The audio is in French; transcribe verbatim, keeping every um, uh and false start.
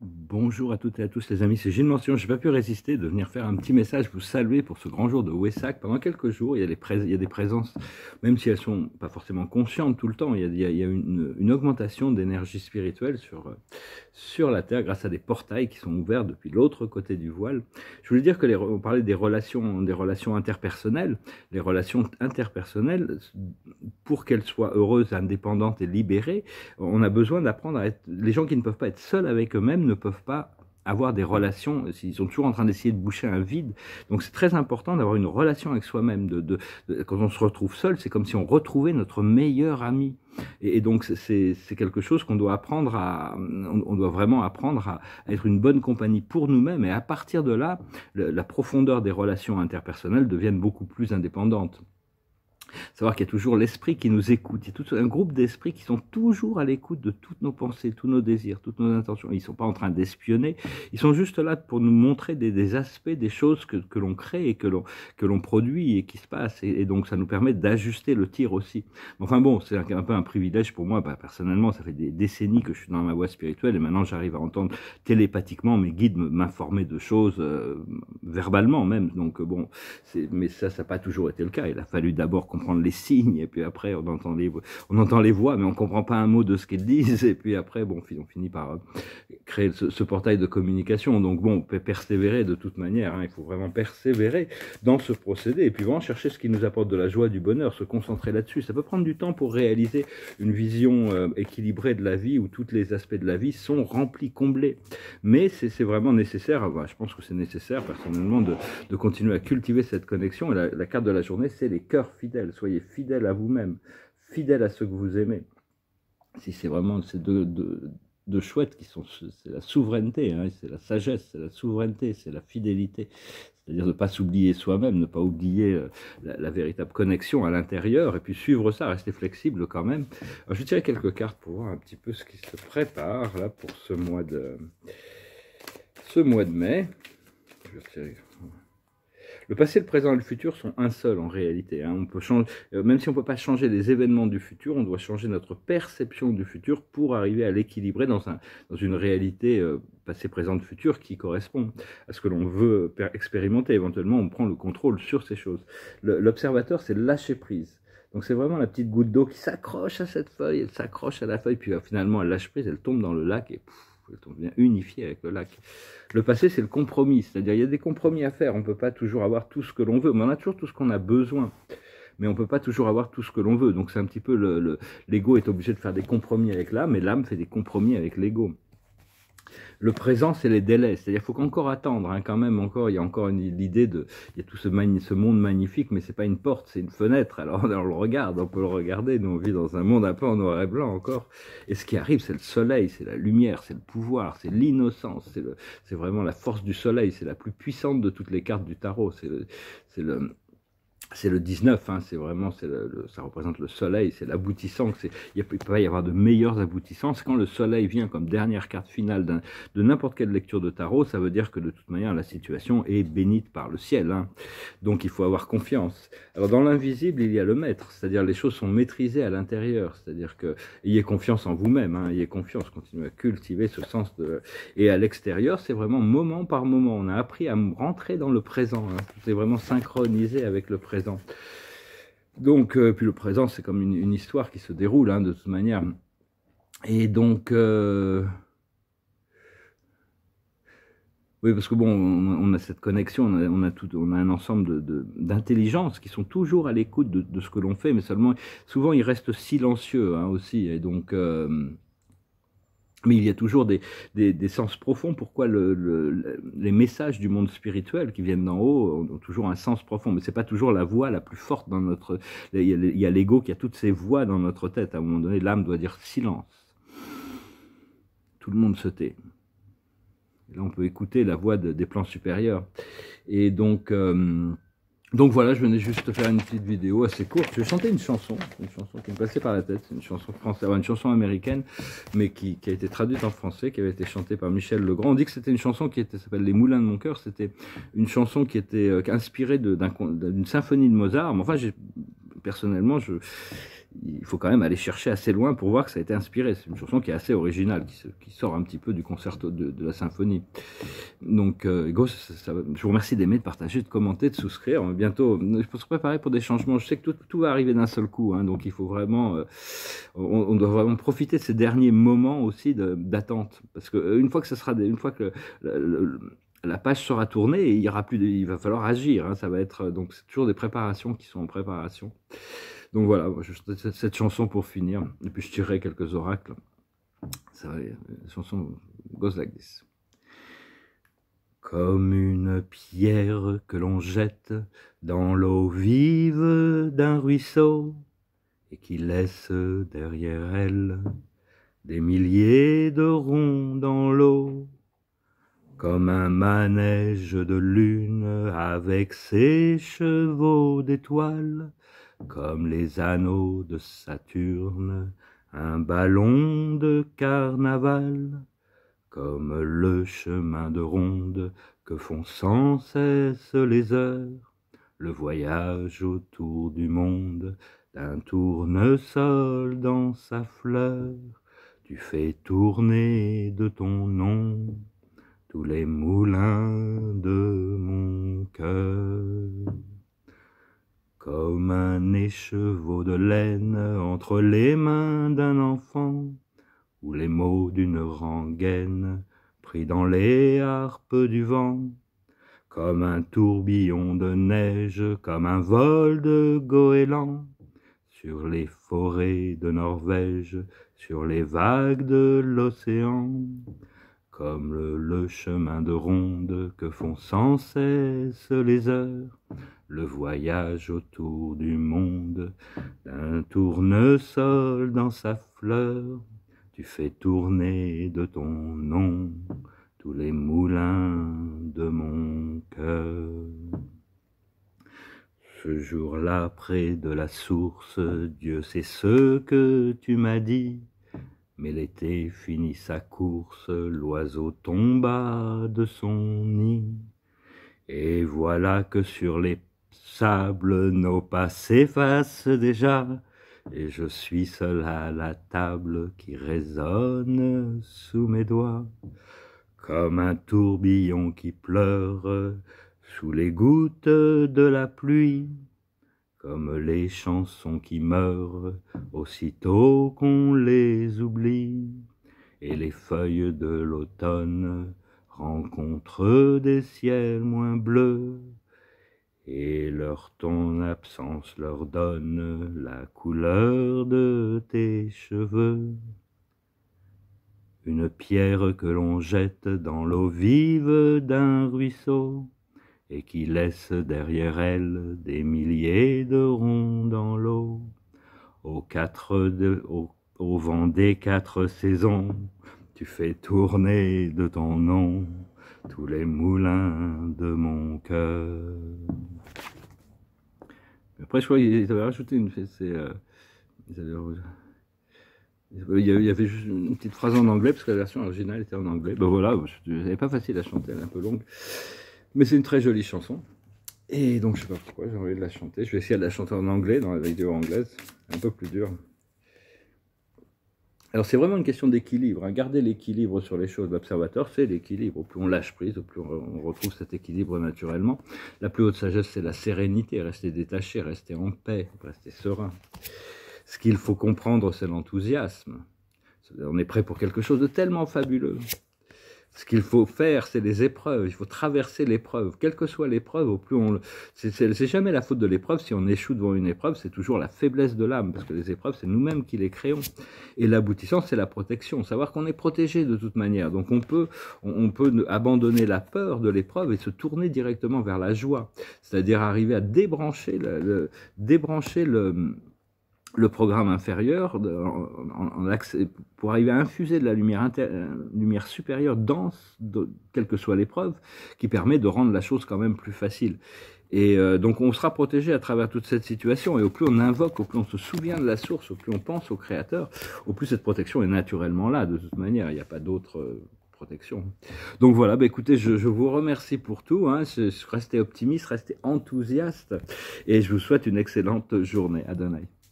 Bonjour à toutes et à tous les amis, c'est Gilles Mention. Je n'ai pas pu résister de venir faire un petit message, vous saluer pour ce grand jour de Wessac. Pendant quelques jours, il y a, les prés il y a des présences, même si elles ne sont pas forcément conscientes tout le temps, il y a, il y a, il y a une, une augmentation d'énergie spirituelle sur, sur la Terre grâce à des portails qui sont ouverts depuis l'autre côté du voile. Je voulais dire que les, on parlait des relations, des relations interpersonnelles. Les relations interpersonnelles, pour qu'elles soient heureuses, indépendantes et libérées, on a besoin d'apprendre à être... Les gens qui ne peuvent pas être seuls avec eux-mêmes ne peuvent pas avoir des relations, ils sont toujours en train d'essayer de boucher un vide. Donc c'est très important d'avoir une relation avec soi-même. De, de, de, quand on se retrouve seul, c'est comme si on retrouvait notre meilleur ami. Et, et donc c'est quelque chose qu'on doit apprendre à, on, on doit vraiment apprendre à, à être une bonne compagnie pour nous-mêmes. Et à partir de là, le, la profondeur des relations interpersonnelles deviennent beaucoup plus indépendantes. Savoir qu'il y a toujours l'esprit qui nous écoute, il y a tout un groupe d'esprits qui sont toujours à l'écoute de toutes nos pensées, tous nos désirs, toutes nos intentions. Ils ne sont pas en train d'espionner, ils sont juste là pour nous montrer des, des aspects, des choses que, que l'on crée et que l'on que l'on produit et qui se passent. Et, et donc ça nous permet d'ajuster le tir aussi. Enfin bon, c'est un, un peu un privilège pour moi. Bah, personnellement, ça fait des décennies que je suis dans ma voie spirituelle et maintenant j'arrive à entendre télépathiquement mes guides m'informer de choses, euh, verbalement même. Donc bon, mais ça, ça n'a pas toujours été le cas. Il a fallu d'abord comprendre les signes, et puis après on entend les, on entend les voix, mais on ne comprend pas un mot de ce qu'ils disent, et puis après, bon, on finit par créer ce, ce portail de communication. Donc bon, on peut persévérer de toute manière, hein, il faut vraiment persévérer dans ce procédé, et puis vraiment chercher ce qui nous apporte de la joie, du bonheur, se concentrer là-dessus. Ça peut prendre du temps pour réaliser une vision euh, équilibrée de la vie, où tous les aspects de la vie sont remplis, comblés, mais c'est vraiment nécessaire, bah, je pense que c'est nécessaire personnellement de, de continuer à cultiver cette connexion, et la, la carte de la journée, c'est les cœurs fidèles. Soyez fidèles à vous-même, fidèles à ceux que vous aimez. Si c'est vraiment ces deux, deux, deux chouettes qui sont, c'est la souveraineté, hein, c'est la sagesse, c'est la souveraineté, c'est la fidélité. C'est-à-dire ne pas s'oublier soi-même, ne pas oublier euh, la, la véritable connexion à l'intérieur, et puis suivre ça, rester flexible quand même. Alors, je vais tirer quelques cartes pour voir un petit peu ce qui se prépare là pour ce mois de, ce mois de mai. Je vais tirer... Le passé, le présent et le futur sont un seul en réalité. Hein. On peut changer, euh, même si on ne peut pas changer les événements du futur, on doit changer notre perception du futur pour arriver à l'équilibrer dans, un, dans une réalité euh, passé, présent, futur qui correspond à ce que l'on veut expérimenter. Éventuellement, on prend le contrôle sur ces choses. L'observateur, c'est lâcher prise. Donc c'est vraiment la petite goutte d'eau qui s'accroche à cette feuille, elle s'accroche à la feuille, puis euh, finalement elle lâche prise, elle tombe dans le lac et pouf, on devient unifié avec le lac. Le passé, c'est le compromis, c'est-à-dire il y a des compromis à faire, on ne peut pas toujours avoir tout ce que l'on veut, mais on a toujours tout ce qu'on a besoin, mais on ne peut pas toujours avoir tout ce que l'on veut, donc c'est un petit peu, l'ego est obligé de faire des compromis avec l'âme, et l'âme fait des compromis avec l'ego. Le présent, c'est les délais, c'est-à-dire qu'il faut encore attendre, hein, quand même, encore, il y a encore l'idée de, il y a tout ce, ce monde magnifique, mais c'est pas une porte, c'est une fenêtre, alors on le regarde, on peut le regarder, nous on vit dans un monde un peu en noir et blanc encore, et ce qui arrive, c'est le soleil, c'est la lumière, c'est le pouvoir, c'est l'innocence, c'est vraiment la force du soleil, c'est la plus puissante de toutes les cartes du tarot, c'est le... le c'est le dix-neuf, hein, c'est vraiment, le, le, ça représente le soleil, c'est l'aboutissant, il ne peut pas y avoir de meilleurs aboutissants. Quand le soleil vient comme dernière carte finale de n'importe quelle lecture de tarot, ça veut dire que de toute manière, la situation est bénite par le ciel. Hein. Donc il faut avoir confiance. Alors dans l'invisible, il y a le maître, c'est-à-dire les choses sont maîtrisées à l'intérieur, c'est-à-dire que ayez confiance en vous-même, hein, ayez confiance, continuez à cultiver ce sens de... Et à l'extérieur, c'est vraiment moment par moment, on a appris à rentrer dans le présent, hein. C'est vraiment synchronisé avec le présent. Donc, euh, puis le présent, c'est comme une, une histoire qui se déroule, hein, de toute manière. Et donc, euh... oui, parce que bon, on, on a cette connexion, on a, on a, tout, on a un ensemble d'intelligences qui sont toujours à l'écoute de, de ce que l'on fait, mais seulement, souvent, ils restent silencieux, hein, aussi. Et donc... Euh... Mais il y a toujours des, des, des sens profonds. Pourquoi le, le, les messages du monde spirituel qui viennent d'en haut ont toujours un sens profond. Mais ce n'est pas toujours la voix la plus forte dans notre... Il y a l'ego qui a toutes ces voix dans notre tête. À un moment donné, l'âme doit dire silence. Tout le monde se tait. Et là, on peut écouter la voix de, des plans supérieurs. Et donc... Euh, Donc voilà, je venais juste faire une petite vidéo assez courte. Je vais chanter une chanson, une chanson qui me passait par la tête, c'est une chanson française, une chanson américaine, mais qui, qui a été traduite en français, qui avait été chantée par Michel Legrand. On dit que c'était une chanson qui s'appelle Les Moulins de mon cœur. C'était une chanson qui était euh, inspirée d'une symphonie de Mozart. Mais enfin, personnellement, je il faut quand même aller chercher assez loin pour voir que ça a été inspiré. C'est une chanson qui est assez originale, qui, se, qui sort un petit peu du concerto de, de la symphonie. Donc, euh, Hugo, ça, ça, je vous remercie d'aimer, de partager, de commenter, de souscrire. Bientôt, il faut se préparer pour des changements. Je sais que tout, tout va arriver d'un seul coup, hein, donc il faut vraiment, euh, on, on doit vraiment profiter de ces derniers moments aussi d'attente, parce que une fois que ça sera, une fois que le, le, la page sera tournée, il y aura plus de, il va falloir agir. Hein, ça va être donc c'est toujours des préparations qui sont en préparation. Donc voilà, je, cette chanson pour finir, et puis je tirerai quelques oracles. Ça va, la chanson goes like this. Comme une pierre que l'on jette dans l'eau vive d'un ruisseau, et qui laisse derrière elle des milliers de ronds dans l'eau, comme un manège de lune avec ses chevaux d'étoiles, comme les anneaux de Saturne, un ballon de carnaval, comme le chemin de ronde que font sans cesse les heures, le voyage autour du monde d'un tournesol dans sa fleur, tu fais tourner de ton nom tous les moulins de mon cœur. Comme un écheveau de laine entre les mains d'un enfant, ou les mots d'une rengaine pris dans les harpes du vent, comme un tourbillon de neige, comme un vol de goéland, sur les forêts de Norvège, sur les vagues de l'océan, comme le, le chemin de ronde que font sans cesse les heures, le voyage autour du monde d'un tournesol dans sa fleur, tu fais tourner de ton nom tous les moulins de mon cœur. Ce jour-là, près de la source, Dieu sait ce que tu m'as dit, mais l'été finit sa course, l'oiseau tomba de son nid, et voilà que sur les sables nos pas s'effacent déjà, et je suis seul à la table qui résonne sous mes doigts, comme un tourbillon qui pleure sous les gouttes de la pluie, comme les chansons qui meurent aussitôt qu'on les oublie, et les feuilles de l'automne rencontrent des ciels moins bleus, et leur ton absence leur donne la couleur de tes cheveux. Une pierre que l'on jette dans l'eau vive d'un ruisseau, et qui laisse derrière elle des milliers de ronds dans l'eau, aux quatre de, au, au vent des quatre saisons, tu fais tourner de ton nom tous les moulins de mon cœur. Après, je crois qu'ils avaient rajouté une... Euh, ils avaient, il y avait juste une petite phrase en anglais, parce que la version originale était en anglais. Ben voilà, elle n'est pas facile à chanter, elle est un peu longue. Mais c'est une très jolie chanson. Et donc, je ne sais pas pourquoi, j'ai envie de la chanter. Je vais essayer de la chanter en anglais, dans la vidéo anglaise. Un peu plus dur. Alors, c'est vraiment une question d'équilibre. Hein. Garder l'équilibre sur les choses. L'observateur, c'est l'équilibre. Au plus on lâche prise, au plus on retrouve cet équilibre naturellement. La plus haute sagesse, c'est la sérénité. Rester détaché, rester en paix, rester serein. Ce qu'il faut comprendre, c'est l'enthousiasme. On est prêt pour quelque chose de tellement fabuleux. Ce qu'il faut faire, c'est les épreuves. Il faut traverser l'épreuve. Quelle que soit l'épreuve, au plus on... C'est jamais la faute de l'épreuve. Si on échoue devant une épreuve, c'est toujours la faiblesse de l'âme. Parce que les épreuves, c'est nous-mêmes qui les créons. Et l'aboutissant, c'est la protection. Savoir qu'on est protégé de toute manière. Donc on peut, on peut abandonner la peur de l'épreuve et se tourner directement vers la joie. C'est-à-dire arriver à débrancher le... le débrancher le le programme inférieur de, en, en accès, pour arriver à infuser de la lumière, inter, lumière supérieure dense, de, quelle que soit l'épreuve, qui permet de rendre la chose quand même plus facile. Et euh, donc on sera protégé à travers toute cette situation, et au plus on invoque, au plus on se souvient de la source, au plus on pense au Créateur, au plus cette protection est naturellement là, de toute manière, il n'y a pas d'autre... Euh, protection. Donc voilà, bah écoutez, je, je vous remercie pour tout, hein. je, je, restez optimiste, restez enthousiaste, et je vous souhaite une excellente journée. Adonai.